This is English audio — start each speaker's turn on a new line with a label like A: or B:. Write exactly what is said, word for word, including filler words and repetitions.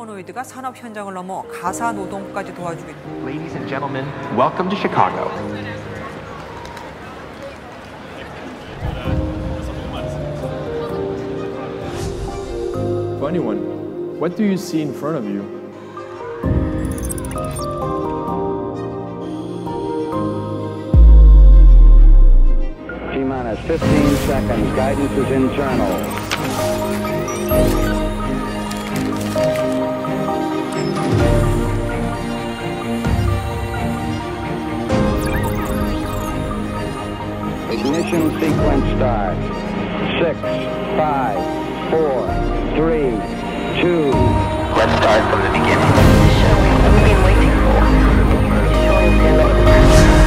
A: 휴머노이드가 산업 현장을 넘어 가사 노동까지 도와주고 있다.
B: Ladies and gentlemen, welcome to Chicago.
C: Funny one. What do you see in front of you?
D: T-minus fifteen seconds. Guidance is internal. Ignition sequence start. Six, five, four, three, two.
E: Let's start from the beginning. Showing what we've been waiting for. Showing the